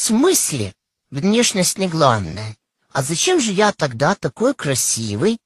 смысле? Внешность не главное. А зачем же я тогда такой красивый